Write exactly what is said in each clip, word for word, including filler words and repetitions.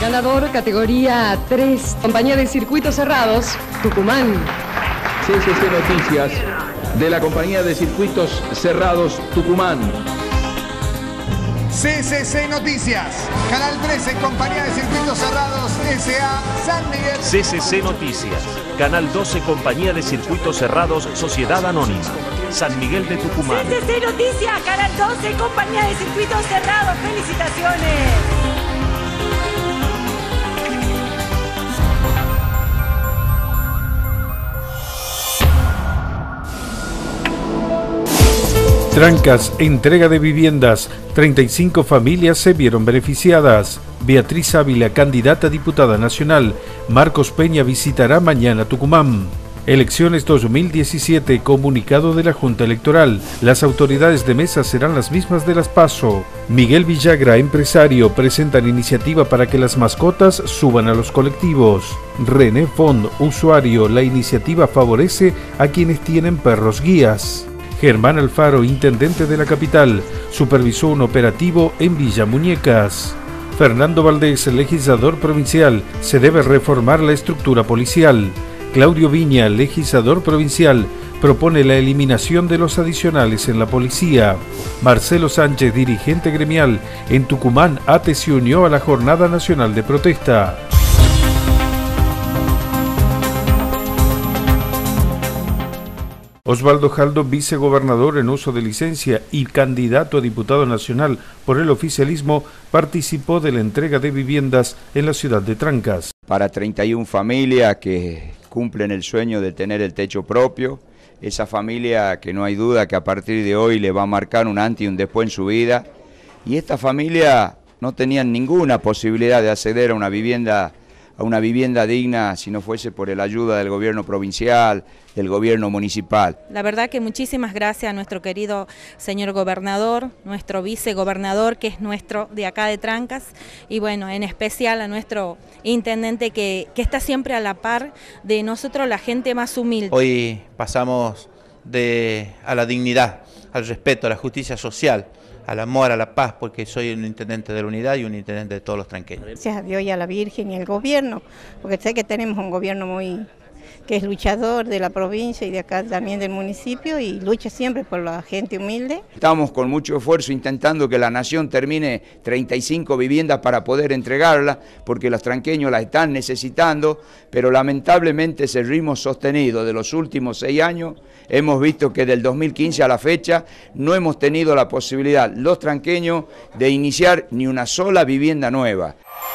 Ganador categoría tres, Compañía de Circuitos Cerrados, Tucumán. C C C Noticias, de la Compañía de Circuitos Cerrados, Tucumán. C C C Noticias, Canal trece, Compañía de Circuitos Cerrados, S A San Miguel. C C C Noticias, Canal doce, Compañía de Circuitos Cerrados, Sociedad Anónima, San Miguel de Tucumán. C C C Noticias, Canal doce, Compañía de Circuitos Cerrados, felicitaciones. Trancas, entrega de viviendas, treinta y cinco familias se vieron beneficiadas. Beatriz Ávila, candidata a diputada nacional. Marcos Peña visitará mañana Tucumán. Elecciones dos mil diecisiete, comunicado de la Junta Electoral. Las autoridades de mesa serán las mismas de las PASO. Miguel Villagra, empresario, presentan iniciativa para que las mascotas suban a los colectivos. René Font, usuario, la iniciativa favorece a quienes tienen perros guías. Germán Alfaro, intendente de la capital, supervisó un operativo en Villa Muñecas. Fernando Valdés, legislador provincial, se debe reformar la estructura policial. Claudio Viña, legislador provincial, propone la eliminación de los adicionales en la policía. Marcelo Sánchez, dirigente gremial, en Tucumán, A T E se unió a la Jornada Nacional de Protesta. Osvaldo Jaldo, vicegobernador en uso de licencia y candidato a diputado nacional por el oficialismo, participó de la entrega de viviendas en la ciudad de Trancas. Para treinta y una familias que cumplen el sueño de tener el techo propio, esa familia que no hay duda que a partir de hoy le va a marcar un antes y un después en su vida, y esta familia no tenían ninguna posibilidad de acceder a una vivienda a una vivienda digna si no fuese por la ayuda del gobierno provincial, del gobierno municipal. La verdad que muchísimas gracias a nuestro querido señor gobernador, nuestro vicegobernador que es nuestro de acá de Trancas, y bueno, en especial a nuestro intendente que, que está siempre a la par de nosotros, la gente más humilde. Hoy pasamos de, a la dignidad, al respeto, a la justicia social, al amor, a la paz, porque soy un intendente de la unidad y un intendente de todos los tranqueños. Gracias a Dios y a la Virgen y al gobierno, porque sé que tenemos un gobierno muy que es luchador de la provincia y de acá también del municipio y lucha siempre por la gente humilde. Estamos con mucho esfuerzo intentando que la nación termine treinta y cinco viviendas para poder entregarlas, porque los tranqueños las están necesitando, pero lamentablemente ese ritmo sostenido de los últimos seis años, hemos visto que del dos mil quince a la fecha no hemos tenido la posibilidad, los tranqueños, de iniciar ni una sola vivienda nueva.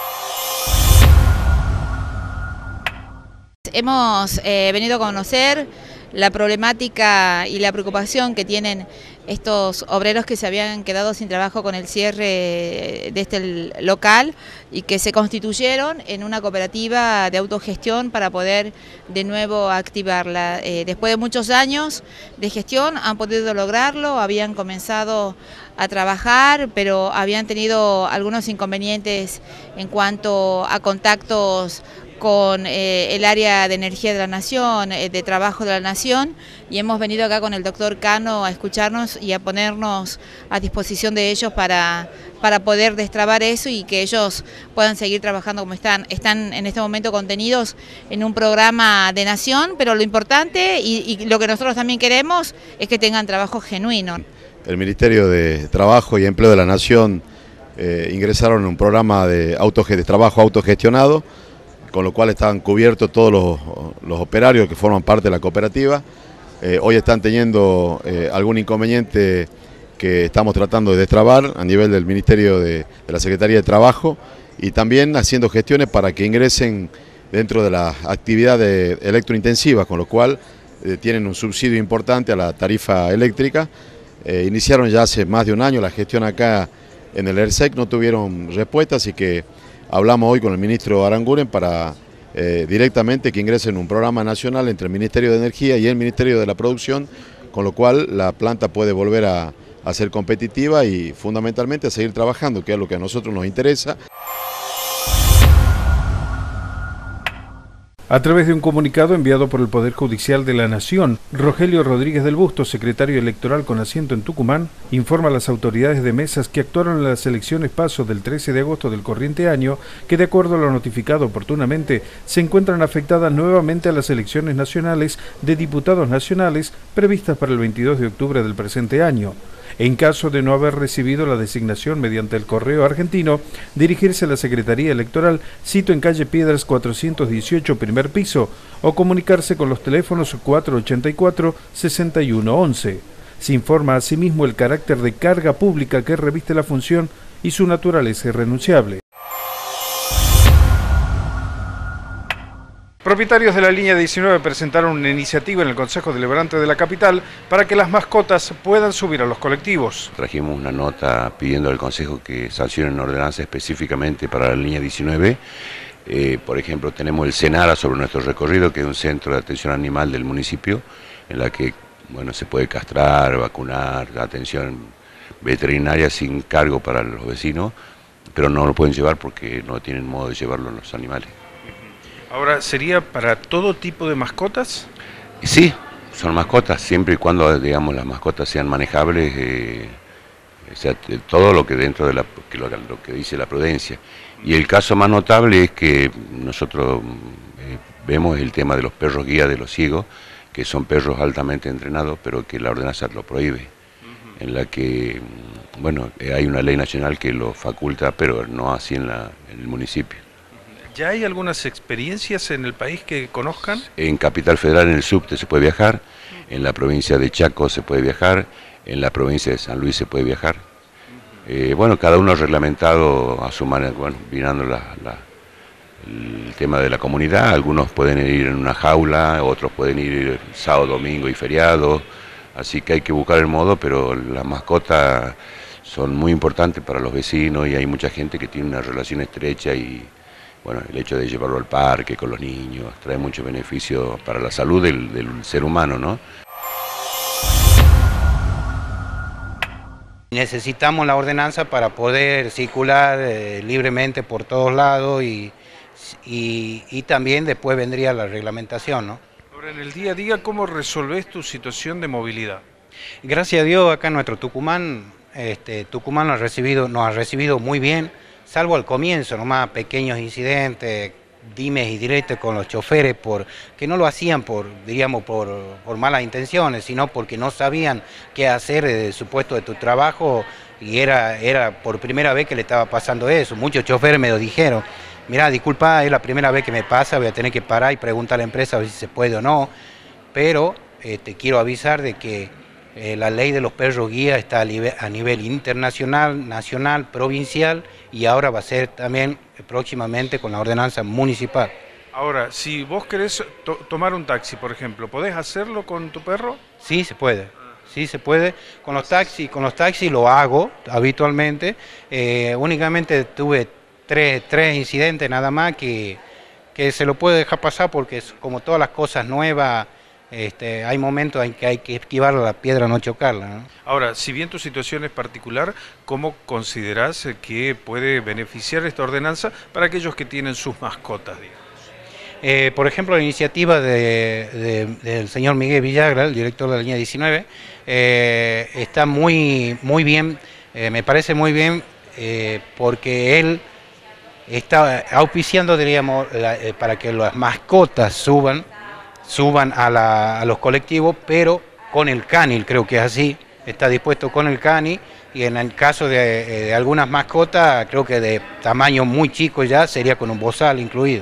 Hemos eh, venido a conocer la problemática y la preocupación que tienen estos obreros que se habían quedado sin trabajo con el cierre de este local y que se constituyeron en una cooperativa de autogestión para poder de nuevo activarla. Eh, después de muchos años de gestión han podido lograrlo, habían comenzado a trabajar, pero habían tenido algunos inconvenientes en cuanto a contactos con eh, el área de energía de la Nación, eh, de trabajo de la Nación, y hemos venido acá con el doctor Cano a escucharnos y a ponernos a disposición de ellos para, para poder destrabar eso y que ellos puedan seguir trabajando como están. Están en este momento contenidos en un programa de Nación, pero lo importante y, y lo que nosotros también queremos es que tengan trabajo genuino. El Ministerio de Trabajo y Empleo de la Nación eh, ingresaron en un programa de, auto, de trabajo autogestionado, con lo cual están cubiertos todos los, los operarios que forman parte de la cooperativa. Eh, hoy están teniendo eh, algún inconveniente que estamos tratando de destrabar a nivel del Ministerio de, de la Secretaría de Trabajo y también haciendo gestiones para que ingresen dentro de las actividades electrointensivas, con lo cual eh, tienen un subsidio importante a la tarifa eléctrica. Eh, iniciaron ya hace más de un año la gestión acá en el ERSEC, no tuvieron respuesta, así que hablamos hoy con el ministro Aranguren para eh, directamente que ingresen un programa nacional entre el Ministerio de Energía y el Ministerio de la Producción, con lo cual la planta puede volver a, a ser competitiva y fundamentalmente a seguir trabajando, que es lo que a nosotros nos interesa. A través de un comunicado enviado por el Poder Judicial de la Nación, Rogelio Rodríguez del Busto, secretario electoral con asiento en Tucumán, informa a las autoridades de mesas que actuaron en las elecciones PASO del trece de agosto del corriente año, que de acuerdo a lo notificado oportunamente, se encuentran afectadas nuevamente a las elecciones nacionales de diputados nacionales previstas para el veintidós de octubre del presente año. En caso de no haber recibido la designación mediante el correo argentino, dirigirse a la Secretaría Electoral, sito en calle Piedras cuatrocientos dieciocho, primer piso, o comunicarse con los teléfonos cuatro ochenta y cuatro, sesenta y uno once. Se informa asimismo el carácter de carga pública que reviste la función y su naturaleza irrenunciable. Propietarios de la línea diecinueve presentaron una iniciativa en el Consejo Deliberante de la capital para que las mascotas puedan subir a los colectivos. Trajimos una nota pidiendo al Consejo que sancione una ordenanza específicamente para la línea diecinueve. Eh, por ejemplo, tenemos el Senara sobre nuestro recorrido, que es un centro de atención animal del municipio, en la que bueno, se puede castrar, vacunar, atención veterinaria sin cargo para los vecinos, pero no lo pueden llevar porque no tienen modo de llevarlo los animales. Ahora, ¿sería para todo tipo de mascotas? Sí, son mascotas, siempre y cuando, digamos, las mascotas sean manejables, eh, o sea, todo lo que dentro de la, que lo, lo que dice la prudencia. Y el caso más notable es que nosotros eh, vemos el tema de los perros guía de los ciegos, que son perros altamente entrenados, pero que la ordenanza lo prohíbe, uh-huh. en la que, bueno, hay una ley nacional que lo faculta, pero no así en, la, en el municipio. ¿Ya hay algunas experiencias en el país que conozcan? En Capital Federal, en el subte, se puede viajar, en la provincia de Chaco se puede viajar, en la provincia de San Luis se puede viajar. Eh, bueno, cada uno reglamentado a su manera, bueno, mirando la, la, el tema de la comunidad. Algunos pueden ir en una jaula, otros pueden ir sábado, domingo y feriado, así que hay que buscar el modo, pero las mascotas son muy importantes para los vecinos y hay mucha gente que tiene una relación estrecha y bueno, el hecho de llevarlo al parque con los niños trae mucho beneficio para la salud del, del ser humano, ¿no? Necesitamos la ordenanza para poder circular eh, libremente por todos lados y, y, y también después vendría la reglamentación, ¿no? Ahora, en el día a día, ¿cómo resolvés tu situación de movilidad? Gracias a Dios, acá en nuestro Tucumán, este, Tucumán nos ha recibido, nos ha recibido muy bien, salvo al comienzo, nomás pequeños incidentes, dimes y diretes con los choferes, por, que no lo hacían por, diríamos, por, por malas intenciones, sino porque no sabían qué hacer de su puesto de tu trabajo y era, era por primera vez que le estaba pasando eso. Muchos choferes me lo dijeron, mirá, disculpa, es la primera vez que me pasa, voy a tener que parar y preguntar a la empresa a ver si se puede o no, pero eh, te quiero avisar de que Eh, la ley de los perros guía está a nivel, a nivel internacional, nacional, provincial y ahora va a ser también eh, próximamente con la ordenanza municipal. Ahora, si vos querés to tomar un taxi, por ejemplo, ¿podés hacerlo con tu perro? Sí, se puede. Sí, se puede. Con los taxis, con los taxis lo hago habitualmente. Eh, únicamente tuve tres, tres incidentes nada más que, que se lo puedo dejar pasar porque es como todas las cosas nuevas. Este, hay momentos en que hay que esquivar la piedra, no chocarla, ¿no? Ahora, si bien tu situación es particular, ¿cómo considerás que puede beneficiar esta ordenanza para aquellos que tienen sus mascotas, digamos? Eh, por ejemplo, la iniciativa de, de, del señor Miguel Villagra, el director de la línea diecinueve, eh, está muy, muy bien, eh, me parece muy bien, eh, porque él está auspiciando, diríamos, la, eh, para que las mascotas suban, suban a, la, a los colectivos, pero con el cani, creo que es así, está dispuesto con el cani, y en el caso de, de algunas mascotas, creo que de tamaño muy chico ya, sería con un bozal incluido.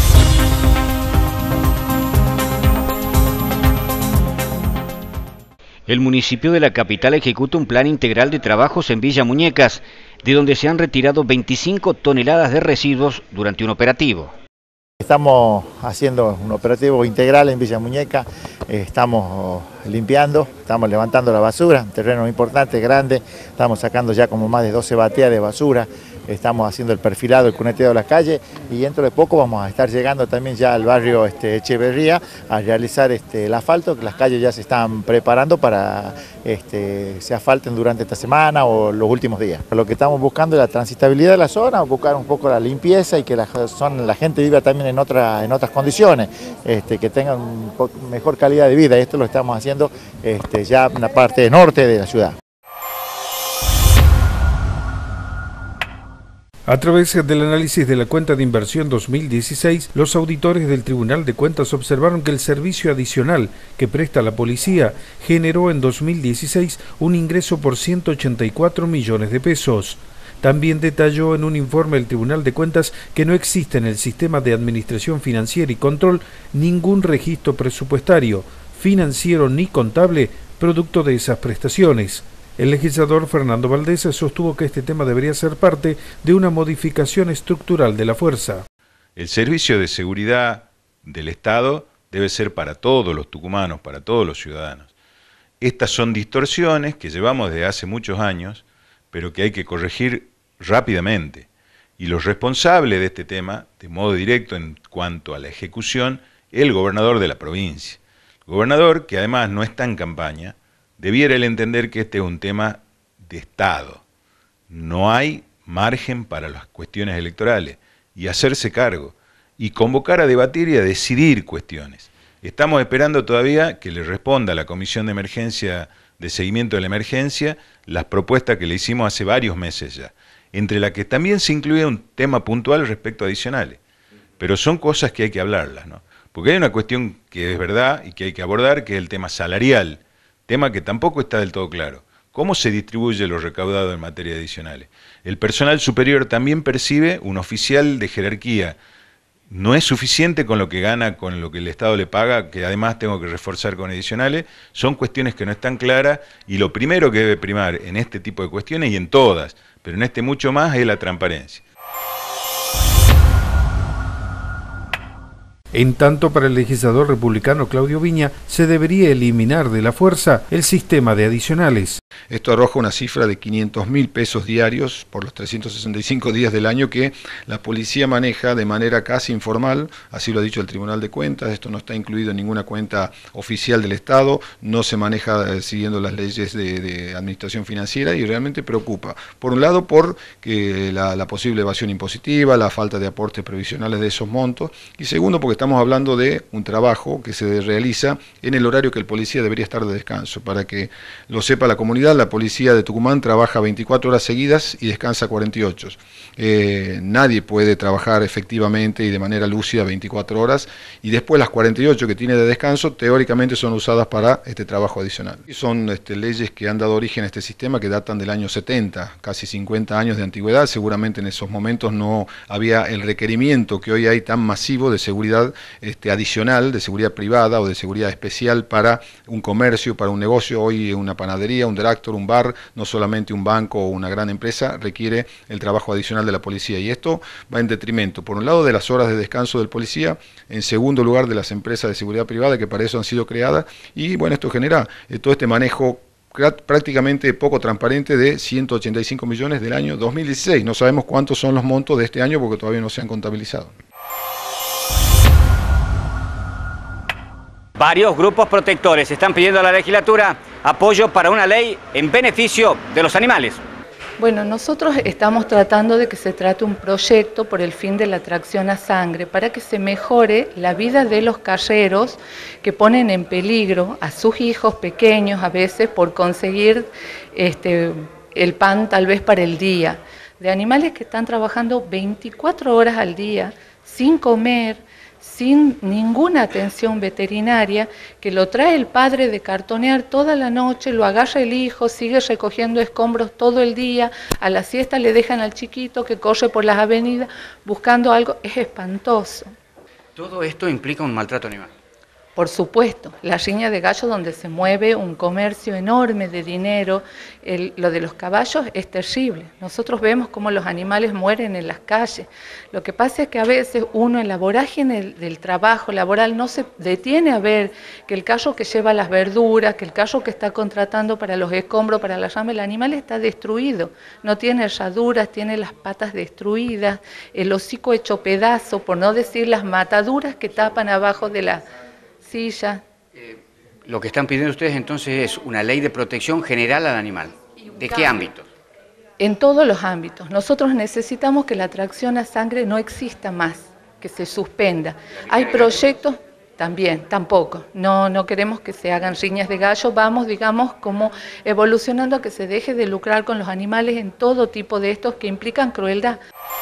El municipio de la capital ejecuta un plan integral de trabajos en Villa Muñecas, de donde se han retirado veinticinco toneladas de residuos durante un operativo. Estamos haciendo un operativo integral en Villa Muñeca, eh, estamos limpiando, estamos levantando la basura, un terreno importante, grande, estamos sacando ya como más de doce bateas de basura, estamos haciendo el perfilado, el cuneteo de las calles y dentro de poco vamos a estar llegando también ya al barrio este, Echeverría a realizar este, el asfalto, que las calles ya se están preparando para este, se asfalten durante esta semana o los últimos días. Lo que estamos buscando es la transitabilidad de la zona, buscar un poco la limpieza y que la, zona, la gente viva también en, otra, en otras condiciones, este, que tengan un mejor calidad de vida. Esto lo estamos haciendo este, ya en la parte norte de la ciudad. A través del análisis de la cuenta de inversión dos mil dieciséis, los auditores del Tribunal de Cuentas observaron que el servicio adicional que presta la policía generó en dos mil dieciséis un ingreso por ciento ochenta y cuatro millones de pesos. También detalló en un informe el Tribunal de Cuentas que no existe en el sistema de administración financiera y control ningún registro presupuestario, financiero ni contable producto de esas prestaciones. El legislador Fernando Valdés sostuvo que este tema debería ser parte de una modificación estructural de la fuerza. El servicio de seguridad del Estado debe ser para todos los tucumanos, para todos los ciudadanos. Estas son distorsiones que llevamos desde hace muchos años, pero que hay que corregir rápidamente. Y los responsables de este tema, de modo directo en cuanto a la ejecución, es el gobernador de la provincia. El gobernador, que además no está en campaña, debiera él entender que este es un tema de Estado. No hay margen para las cuestiones electorales y hacerse cargo y convocar a debatir y a decidir cuestiones. Estamos esperando todavía que le responda a la Comisión de Emergencia de Seguimiento de la Emergencia las propuestas que le hicimos hace varios meses ya, entre las que también se incluye un tema puntual respecto a adicionales. Pero son cosas que hay que hablarlas, ¿no? Porque hay una cuestión que es verdad y que hay que abordar, que es el tema salarial, tema que tampoco está del todo claro. ¿Cómo se distribuye lo recaudado en materia adicionales? El personal superior también percibe un oficial de jerarquía. No es suficiente con lo que gana, con lo que el Estado le paga, que además tengo que reforzar con adicionales. Son cuestiones que no están claras y lo primero que debe primar en este tipo de cuestiones y en todas, pero en este mucho más, es la transparencia. En tanto, para el legislador republicano Claudio Viña, se debería eliminar de la fuerza el sistema de adicionales. Esto arroja una cifra de quinientos mil pesos diarios por los trescientos sesenta y cinco días del año que la policía maneja de manera casi informal, así lo ha dicho el Tribunal de Cuentas. Esto no está incluido en ninguna cuenta oficial del Estado, no se maneja eh, siguiendo las leyes de, de administración financiera y realmente preocupa. Por un lado, por que la, la posible evasión impositiva, la falta de aportes previsionales de esos montos, y segundo, porque estamos hablando de un trabajo que se realiza en el horario que el policía debería estar de descanso. Para que lo sepa la comunidad, la policía de Tucumán trabaja veinticuatro horas seguidas y descansa cuarenta y ocho. Eh, nadie puede trabajar efectivamente y de manera lúcida veinticuatro horas y después las cuarenta y ocho que tiene de descanso teóricamente son usadas para este trabajo adicional. Y son este, leyes que han dado origen a este sistema que datan del año setenta, casi cincuenta años de antigüedad. Seguramente en esos momentos no había el requerimiento que hoy hay tan masivo de seguridad este, adicional, de seguridad privada o de seguridad especial para un comercio, para un negocio. Hoy una panadería, un tractor, un bar, no solamente un banco o una gran empresa, requiere el trabajo adicional de la policía. Y esto va en detrimento, por un lado, de las horas de descanso del policía, en segundo lugar, de las empresas de seguridad privada que para eso han sido creadas. Y bueno, esto genera eh, todo este manejo prácticamente poco transparente de ciento ochenta y cinco millones del año dos mil dieciséis. No sabemos cuántos son los montos de este año porque todavía no se han contabilizado. Varios grupos protectores están pidiendo a la legislatura apoyo para una ley en beneficio de los animales. Bueno, nosotros estamos tratando de que se trate un proyecto por el fin de la tracción a sangre para que se mejore la vida de los carreros que ponen en peligro a sus hijos pequeños a veces por conseguir este, el pan tal vez para el día. De animales que están trabajando veinticuatro horas al día sin comer, sin ninguna atención veterinaria, que lo trae el padre de cartonear toda la noche, lo agarra el hijo, sigue recogiendo escombros todo el día, a la siesta le dejan al chiquito que corre por las avenidas buscando algo. Es espantoso. Todo esto implica un maltrato animal. Por supuesto, la riña de gallo donde se mueve un comercio enorme de dinero, el, lo de los caballos es terrible. Nosotros vemos cómo los animales mueren en las calles. Lo que pasa es que a veces uno en la vorágine del, del trabajo laboral no se detiene a ver que el carro que lleva las verduras, que el carro que está contratando para los escombros, para la rama, el animal está destruido. No tiene herraduras, tiene las patas destruidas, el hocico hecho pedazo, por no decir las mataduras que tapan abajo de la silla. Eh, lo que están pidiendo ustedes entonces es una ley de protección general al animal. ¿De qué ámbito? En todos los ámbitos. Nosotros necesitamos que la tracción a sangre no exista más, que se suspenda. Hay proyectos, también, tampoco. No, no queremos que se hagan riñas de gallo. Vamos, digamos, como evolucionando a que se deje de lucrar con los animales en todo tipo de estos que implican crueldad.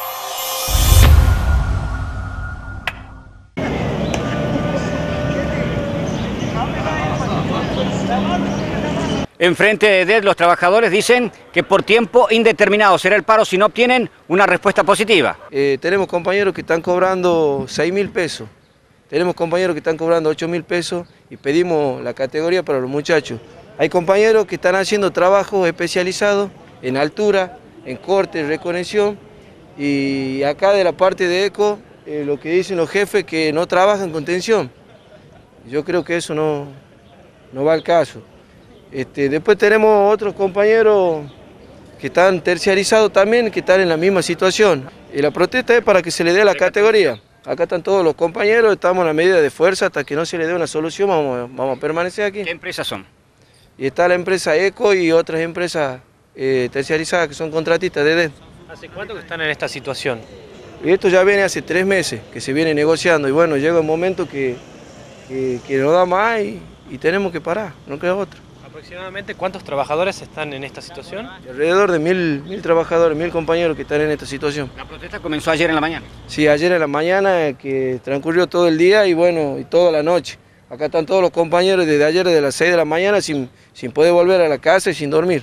En frente de D E D, los trabajadores dicen que por tiempo indeterminado será el paro si no obtienen una respuesta positiva. Eh, tenemos compañeros que están cobrando seis mil pesos, tenemos compañeros que están cobrando ocho mil pesos y pedimos la categoría para los muchachos. Hay compañeros que están haciendo trabajos especializados en altura, en corte, reconexión, y acá de la parte de ECO eh, lo que dicen los jefes que no trabajan con tensión. Yo creo que eso no, no va al caso. Este, después tenemos otros compañeros que están terciarizados también, que están en la misma situación. Y la protesta es para que se le dé la categoría. Acá están todos los compañeros, estamos en la medida de fuerza hasta que no se le dé una solución, vamos, vamos a permanecer aquí. ¿Qué empresas son? Y está la empresa ECO y otras empresas eh, terciarizadas que son contratistas de D E D. ¿Hace cuánto que están en esta situación? Y esto ya viene hace tres meses que se viene negociando y bueno, llega un momento que, que, que no da más y, y tenemos que parar, no queda otra. ¿Aproximadamente cuántos trabajadores están en esta situación? Alrededor de mil, mil trabajadores, mil compañeros que están en esta situación. ¿La protesta comenzó ayer en la mañana? Sí, ayer en la mañana, que transcurrió todo el día y bueno, y toda la noche. Acá están todos los compañeros desde ayer, desde las seis de la mañana, sin, sin poder volver a la casa y sin dormir.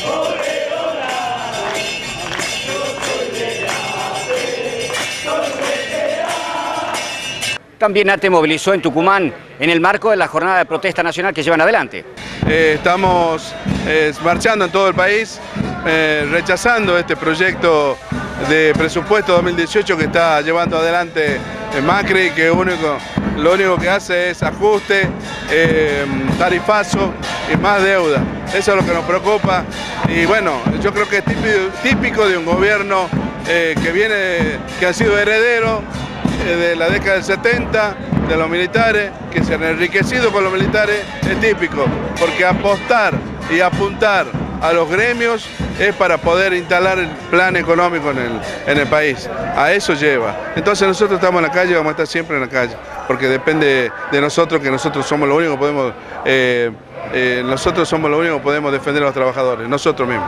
También ATE movilizó en Tucumán en el marco de la jornada de protesta nacional que llevan adelante. Eh, estamos eh, marchando en todo el país, eh, rechazando este proyecto de presupuesto dos mil dieciocho que está llevando adelante Macri, que único, lo único que hace es ajuste, eh, tarifazo y más deuda. Eso es lo que nos preocupa y bueno, yo creo que es típico, típico de un gobierno eh, que viene, que ha sido heredero de la década del setenta, de los militares, que se han enriquecido con los militares, es típico, porque apostar y apuntar a los gremios es para poder instalar el plan económico en el, en el país. A eso lleva. Entonces nosotros estamos en la calle, vamos a estar siempre en la calle, porque depende de nosotros, que nosotros somos los únicos que podemos, eh, eh, nosotros somos los únicos que podemos defender a los trabajadores, nosotros mismos.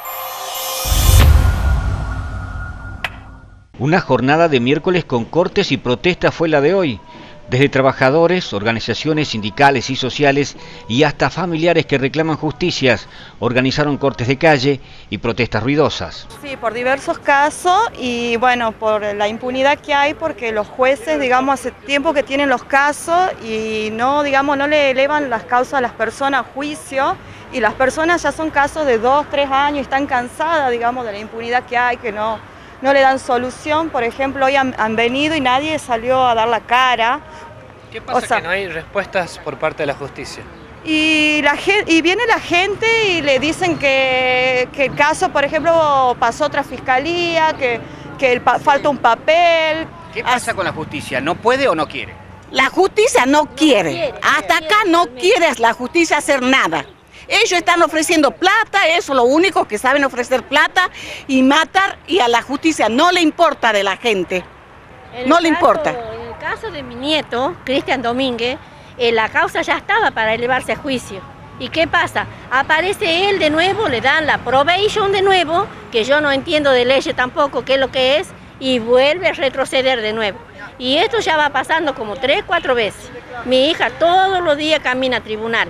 Una jornada de miércoles con cortes y protestas fue la de hoy. Desde trabajadores, organizaciones sindicales y sociales y hasta familiares que reclaman justicias, organizaron cortes de calle y protestas ruidosas. Sí, por diversos casos y bueno, por la impunidad que hay, porque los jueces, digamos, hace tiempo que tienen los casos y no, digamos, no le elevan las causas a las personas a juicio y las personas ya son casos de dos, tres años y están cansadas, digamos, de la impunidad que hay, que no... no le dan solución. Por ejemplo, hoy han, han venido y nadie salió a dar la cara. ¿Qué pasa, o sea, que no hay respuestas por parte de la justicia? Y, la, y viene la gente y le dicen que, que el caso, por ejemplo, pasó otra fiscalía, que, que el, falta un papel. ¿Qué pasa con la justicia? ¿No puede o no quiere? La justicia no quiere. Hasta acá no quiere la justicia hacer nada. Ellos están ofreciendo plata, eso es lo único que saben, ofrecer plata y matar, y a la justicia no le importa de la gente, no le importa. En el caso de mi nieto, Cristian Domínguez, eh, la causa ya estaba para elevarse a juicio. ¿Y qué pasa? Aparece él de nuevo, le dan la probation de nuevo, que yo no entiendo de leyes tampoco qué es lo que es, y vuelve a retroceder de nuevo. Y esto ya va pasando como tres, cuatro veces. Mi hija todos los días camina a tribunal.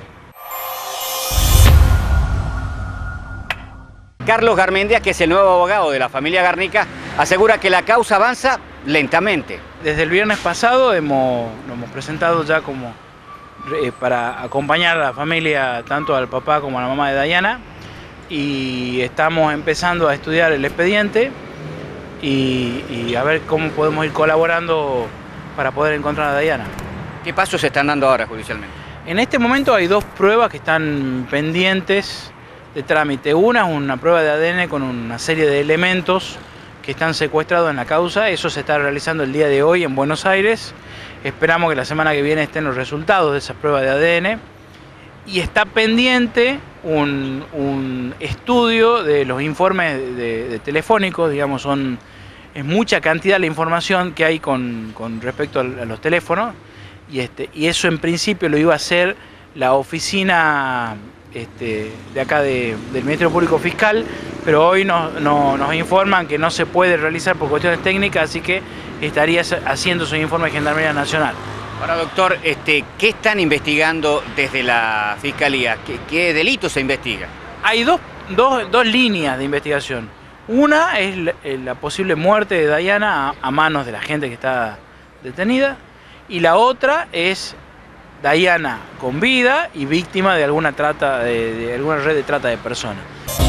Carlos Garmendia, que es el nuevo abogado de la familia Garnica, asegura que la causa avanza lentamente. Desde el viernes pasado hemos, nos hemos presentado ya como, eh, para acompañar a la familia, tanto al papá como a la mamá de Dayana, y estamos empezando a estudiar el expediente y, y a ver cómo podemos ir colaborando para poder encontrar a Dayana. ¿Qué pasos se están dando ahora judicialmente? En este momento hay dos pruebas que están pendientes de trámite. Una es una prueba de A D N con una serie de elementos que están secuestrados en la causa. Eso se está realizando el día de hoy en Buenos Aires. Esperamos que la semana que viene estén los resultados de esas pruebas de A D N. Y está pendiente un, un estudio de los informes de, de telefónicos, digamos, son, es mucha cantidad la información que hay con, con respecto a, a los teléfonos. Y, este, y eso en principio lo iba a hacer la oficina este, de acá de, del Ministerio Público Fiscal, pero hoy nos, no, nos informan que no se puede realizar por cuestiones técnicas, así que estaría haciendo su informe de Gendarmería Nacional. Ahora, doctor, este, ¿qué están investigando desde la Fiscalía? ¿Qué, qué delitos se investiga? Hay dos, dos, dos líneas de investigación. Una es la, la posible muerte de Dayana a, a manos de la gente que está detenida, y la otra es Dayana con vida y víctima de alguna trata de, de alguna red de trata de personas.